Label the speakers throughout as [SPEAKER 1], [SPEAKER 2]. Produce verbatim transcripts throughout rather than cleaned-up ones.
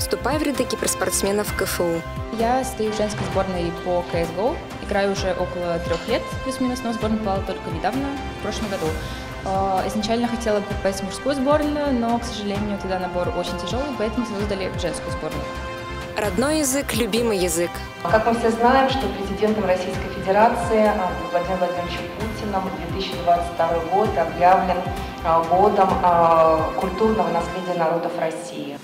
[SPEAKER 1] вступай в ряды киберспортсменов КФУ.
[SPEAKER 2] Я стою в женской сборной по си эс го, играю уже около трех лет, плюс-минус, но в сборную попала только недавно, в прошлом году. Изначально хотела попасть в мужскую сборную, но, к сожалению, туда набор очень тяжелый, поэтому создали женскую сборную.
[SPEAKER 1] Родной язык – любимый язык.
[SPEAKER 3] Как мы все знаем, что президентом Российской Федерации Владимиром Владимировичем Путиным две тысячи двадцать второй год объявлен годом культурного наследия народов России.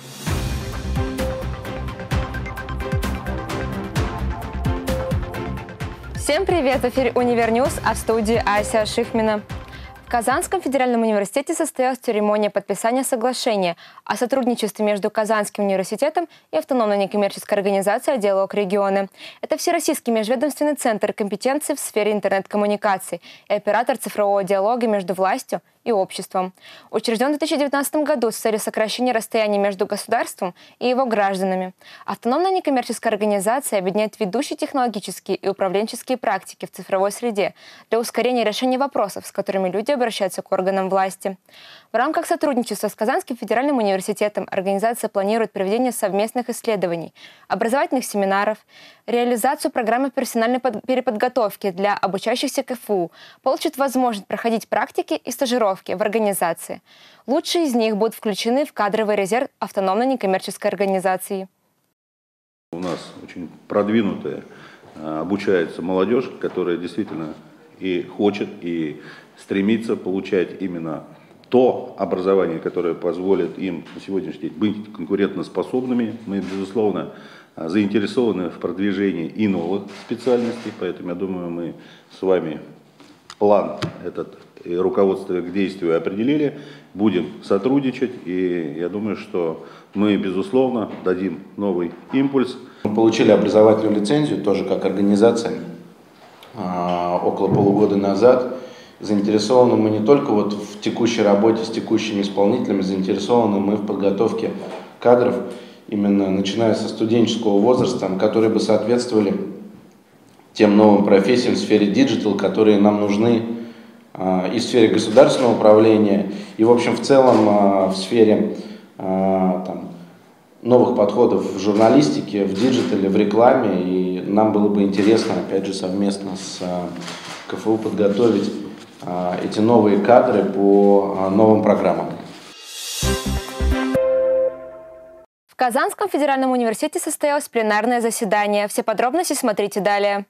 [SPEAKER 4] Всем привет! В эфире Универньюз, а в студии Ася Шихмина. В Казанском федеральном университете состоялась церемония подписания соглашения о сотрудничестве между Казанским университетом и автономной некоммерческой организацией «Диалог регионы». Это всероссийский межведомственный центр компетенций в сфере интернет-коммуникаций и оператор цифрового диалога между властью и обществом. Учрежден в две тысячи девятнадцатом году с целью сокращения расстояния между государством и его гражданами. Автономная некоммерческая организация объединяет ведущие технологические и управленческие практики в цифровой среде для ускорения решения вопросов, с которыми люди обращаются к органам власти. В рамках сотрудничества с Казанским федеральным университетом организация планирует проведение совместных исследований, образовательных семинаров, реализацию программы профессиональной переподготовки для обучающихся КФУ, получит возможность проходить практики и стажировки в организации. Лучшие из них будут включены в кадровый резерв автономной некоммерческой организации.
[SPEAKER 5] У нас очень продвинутая обучается молодежь, которая действительно и хочет, и стремится получать именно то образование, которое позволит им на сегодняшний день быть конкурентоспособными. Мы, безусловно, заинтересованы в продвижении и новых специальностей, поэтому, я думаю, мы с вами план этот и руководство к действию определили, будем сотрудничать, и я думаю, что мы, безусловно, дадим новый импульс.
[SPEAKER 6] Мы получили образовательную лицензию, тоже как организация, около полугода назад. Заинтересованы мы не только вот в текущей работе с текущими исполнителями, заинтересованы мы в подготовке кадров, именно начиная со студенческого возраста, которые бы соответствовали тем новым профессиям в сфере диджитал, которые нам нужны э, и в сфере государственного управления, и в общем в целом э, в сфере э, там, новых подходов в журналистике, в диджитале, в рекламе. И нам было бы интересно, опять же, совместно с э, КФУ подготовить эти новые кадры по новым программам.
[SPEAKER 4] В Казанском федеральном университете состоялось пленарное заседание. Все подробности смотрите далее.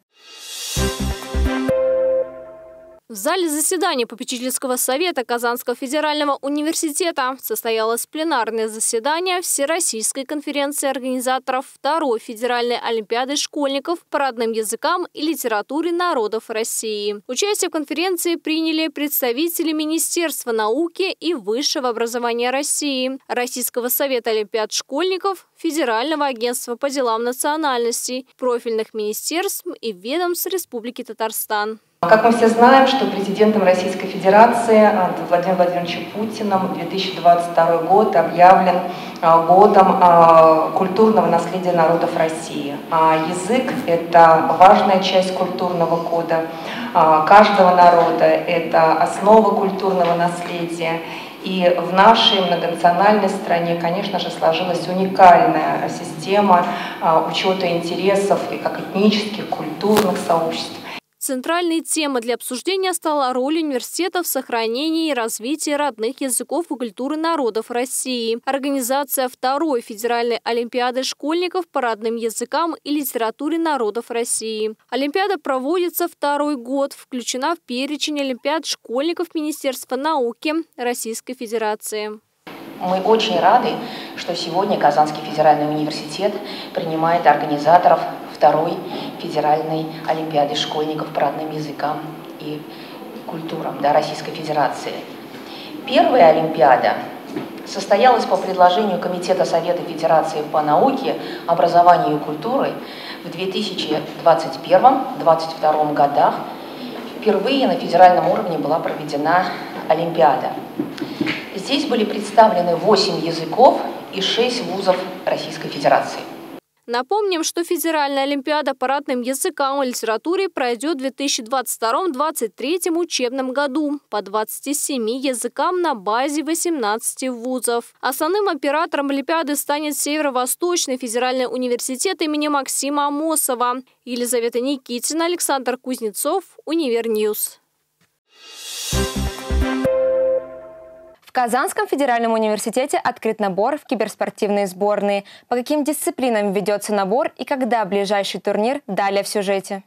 [SPEAKER 7] В зале заседания попечительского совета Казанского федерального университета состоялось пленарное заседание Всероссийской конференции организаторов второй федеральной олимпиады школьников по родным языкам и литературе народов России. Участие в конференции приняли представители Министерства науки и высшего образования России, Российского совета олимпиад школьников, Федерального агентства по делам национальностей, профильных министерств и ведомств Республики Татарстан.
[SPEAKER 3] Как мы все знаем, что президентом Российской Федерации Владимиром Владимировичем Путиным две тысячи двадцать второй год объявлен годом культурного наследия народов России. Язык – это важная часть культурного кода каждого народа, это основа культурного наследия. И в нашей многонациональной стране, конечно же, сложилась уникальная система учета интересов и как этнических, культурных сообществ.
[SPEAKER 7] Центральной темой для обсуждения стала роль университета в сохранении и развитии родных языков и культуры народов России. Организация второй федеральной олимпиады школьников по родным языкам и литературе народов России. Олимпиада проводится второй год, включена в перечень олимпиад школьников Министерства науки Российской Федерации.
[SPEAKER 8] Мы очень рады, что сегодня Казанский федеральный университет принимает организаторов второй федеральной олимпиады школьников по родным языкам и культурам, да, Российской Федерации. Первая олимпиада состоялась по предложению Комитета Совета Федерации по науке, образованию и культуре в две тысячи двадцать первом — две тысячи двадцать втором годах. Впервые на федеральном уровне была проведена олимпиада. Здесь были представлены восемь языков и шесть вузов Российской Федерации.
[SPEAKER 7] Напомним, что Федеральная олимпиада по родным языкам и литературе пройдет в две тысячи двадцать втором — две тысячи двадцать третьем учебном году по двадцати семи языкам на базе восемнадцати вузов. Основным оператором олимпиады станет Северо-Восточный федеральный университет имени Максима Амосова. Елизавета Никитина, Александр Кузнецов, Универньюз.
[SPEAKER 4] В Казанском федеральном университете открыт набор в киберспортивные сборные. По каким дисциплинам ведется набор и когда ближайший турнир, далее в сюжете.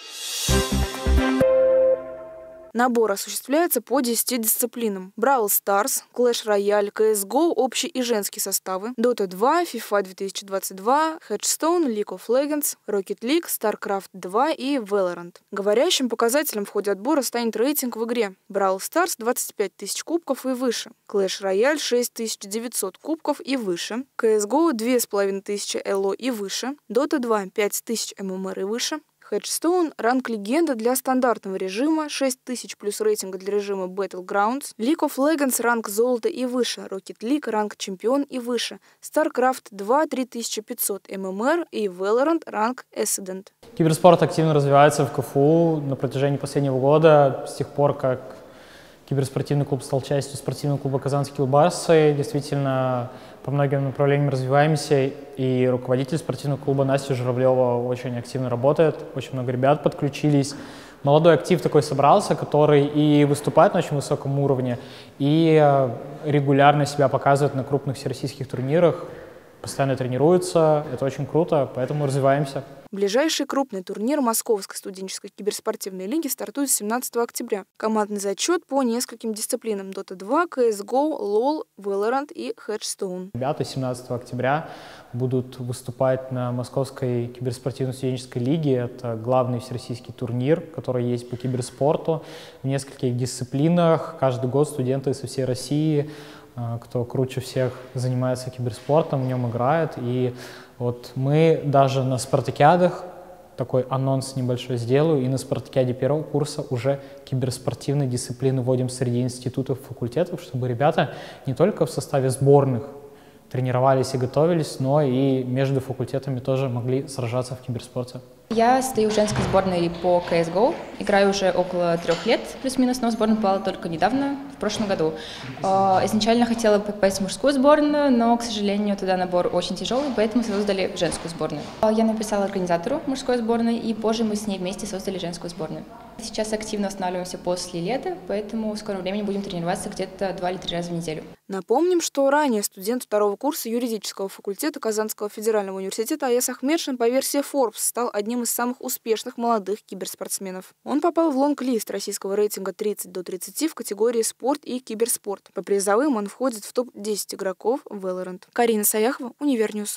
[SPEAKER 9] Набор осуществляется по десяти дисциплинам: Brawl Stars, Clash Royale, си эс го, общий и женский составы, Дота два, FIFA две тысячи двадцать два, Hearthstone, League of Legends, Rocket League, StarCraft два и Valorant. Говорящим показателем в ходе отбора станет рейтинг в игре. Brawl Stars – двадцать пять тысяч кубков и выше, Clash Royale – шесть тысяч девятьсот кубков и выше, си эс го – две тысячи пятьсот эл о и выше, Дота два – пять тысяч эм эм эр и выше, Hearthstone – ранг легенда для стандартного режима, шесть тысяч плюс рейтинга для режима Battlegrounds, League of Legends – ранг золота и выше, Rocket League – ранг чемпион и выше, StarCraft два – три тысячи пятьсот эм эм эр и Valorant – ранг Ascendant.
[SPEAKER 10] Киберспорт активно развивается в КФУ на протяжении последнего года, с тех пор, как киберспортивный клуб стал частью спортивного клуба «Казанские Килбасы». Действительно, по многим направлениям развиваемся, и руководитель спортивного клуба Настя Журавлева очень активно работает, очень много ребят подключились. Молодой актив такой собрался, который и выступает на очень высоком уровне, и регулярно себя показывает на крупных всероссийских турнирах, постоянно тренируется, это очень круто, поэтому развиваемся.
[SPEAKER 9] Ближайший крупный турнир Московской студенческой киберспортивной лиги стартует семнадцатого октября. Командный зачет по нескольким дисциплинам: Дота два, си эс го, лол, Valorant и Hearthstone.
[SPEAKER 10] Ребята семнадцатого октября будут выступать на Московской киберспортивной студенческой лиге. Это главный всероссийский турнир, который есть по киберспорту в нескольких дисциплинах. Каждый год студенты со всей России, кто круче всех занимается киберспортом, в нем играет. И вот мы даже на спартакиадах, такой анонс небольшой сделаю, и на спартакиаде первого курса уже киберспортивные дисциплины вводим среди институтов, факультетов, чтобы ребята не только в составе сборных тренировались и готовились, но и между факультетами тоже могли сражаться в киберспорте.
[SPEAKER 2] Я стою в женской сборной по си эс го, играю уже около трех лет, плюс-минус, но в сборную попала только недавно, в прошлом году. Изначально хотела попасть в мужскую сборную, но, к сожалению, туда набор очень тяжелый, поэтому создали женскую сборную. Я написала организатору мужской сборной, и позже мы с ней вместе создали женскую сборную. Сейчас активно восстанавливаемся после лета, поэтому в скором времени будем тренироваться где-то два или три раза в неделю.
[SPEAKER 9] Напомним, что ранее студент второго курса юридического факультета Казанского федерального университета Аяс Ахмедшин по версии Forbes стал одним из самых успешных молодых киберспортсменов. Он попал в лонг-лист российского рейтинга тридцать до тридцати в категории спорт и киберспорт. По призовым он входит в топ десять игроков Valorant. Карина Саяхова, Универньюз.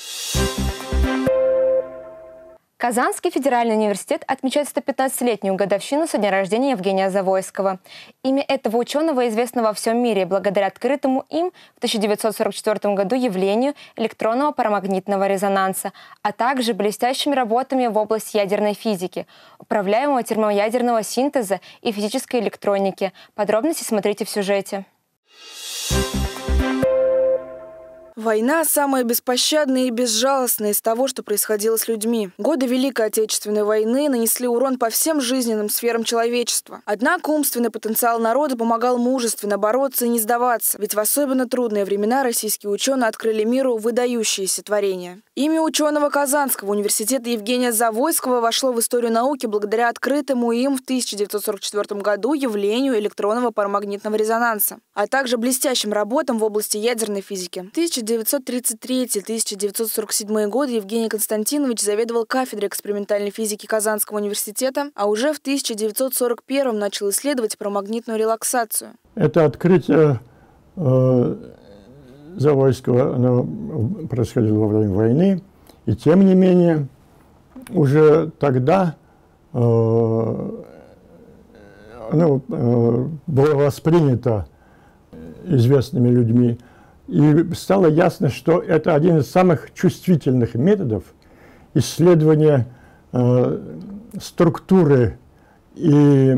[SPEAKER 4] Казанский федеральный университет отмечает сто пятнадцатилетнюю годовщину со дня рождения Евгения Завойского. Имя этого ученого известно во всем мире благодаря открытому им в тысяча девятьсот сорок четвёртом году явлению электронного парамагнитного резонанса, а также блестящими работами в области ядерной физики, управляемого термоядерного синтеза и физической электроники. Подробности смотрите в сюжете.
[SPEAKER 9] Война – самая беспощадная и безжалостная из того, что происходило с людьми. Годы Великой Отечественной войны нанесли урон по всем жизненным сферам человечества. Однако умственный потенциал народа помогал мужественно бороться и не сдаваться, ведь в особенно трудные времена российские ученые открыли миру выдающиеся творения. Имя ученого Казанского университета Евгения Завойского вошло в историю науки благодаря открытому им в тысяча девятьсот сорок четвёртом году явлению электронного парамагнитного резонанса, а также блестящим работам в области ядерной физики. тысяча девятьсот тридцать третий — тысяча девятьсот сорок седьмой годы Евгений Константинович заведовал кафедрой экспериментальной физики Казанского университета, а уже в тысяча девятьсот сорок первом начал исследовать парамагнитную релаксацию.
[SPEAKER 11] Это открытие э, Завойского, оно происходило во время войны, и тем не менее уже тогда э, оно э, было воспринято известными людьми. И стало ясно, что это один из самых чувствительных методов исследования э, структуры и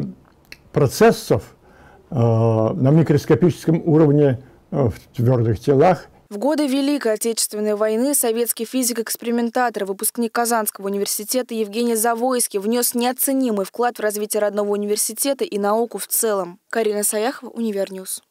[SPEAKER 11] процессов э, на микроскопическом уровне э, в твердых телах
[SPEAKER 9] В годы Великой Отечественной войны советский физик-экспериментатор, выпускник Казанского университета Евгений Завойский внес неоценимый вклад в развитие родного университета и науку в целом. Карина Саяхова, Универньюз.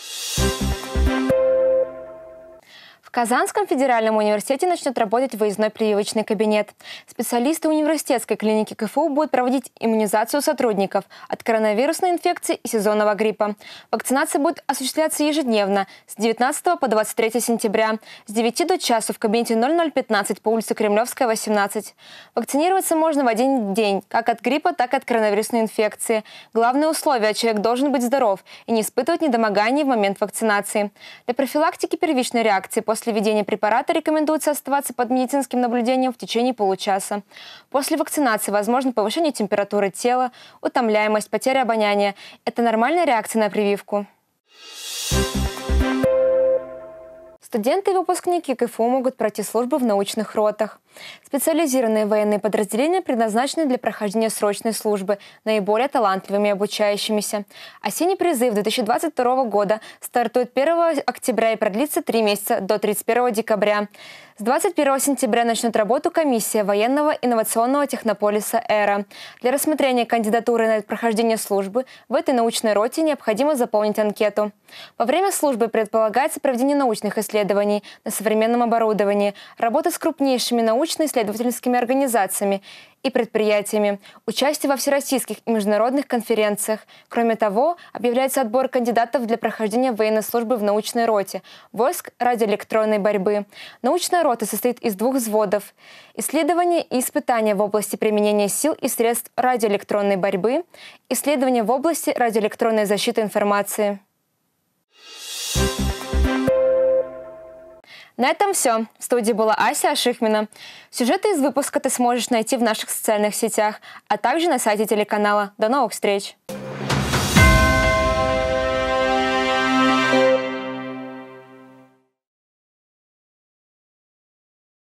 [SPEAKER 4] В Казанском федеральном университете начнет работать выездной прививочный кабинет. Специалисты университетской клиники КФУ будут проводить иммунизацию сотрудников от коронавирусной инфекции и сезонного гриппа. Вакцинация будет осуществляться ежедневно с девятнадцатого по двадцать третье сентября с девяти до часу в кабинете ноль ноль пятнадцать по улице Кремлевская, восемнадцать. Вакцинироваться можно в один день, как от гриппа, так и от коронавирусной инфекции. Главное условие – человек должен быть здоров и не испытывать недомоганий в момент вакцинации. Для профилактики первичной реакции после После введения препарата рекомендуется оставаться под медицинским наблюдением в течение получаса. После вакцинации возможно повышение температуры тела, утомляемость, потеря обоняния. Это нормальная реакция на прививку. Студенты и выпускники КФУ могут пройти службу в научных ротах. Специализированные военные подразделения предназначены для прохождения срочной службы наиболее талантливыми обучающимися. Осенний призыв две тысячи двадцать второго года стартует первого октября и продлится три месяца до тридцать первого декабря. С двадцать первого сентября начнет работу комиссия военного инновационного технополиса «Эра». Для рассмотрения кандидатуры на прохождение службы в этой научной роте необходимо заполнить анкету. Во время службы предполагается проведение научных исследований на современном оборудовании, работа с крупнейшими научно-исследовательскими организациями и предприятиями, участие во всероссийских и международных конференциях. Кроме того, объявляется отбор кандидатов для прохождения военной службы в научной роте войск радиоэлектронной борьбы. Научная рота состоит из двух взводов – исследования и испытания в области применения сил и средств радиоэлектронной борьбы, исследования в области радиоэлектронной защиты информации. На этом все. В студии была Ася Ашихмина. Сюжеты из выпуска ты сможешь найти в наших социальных сетях, а также на сайте телеканала. До новых встреч!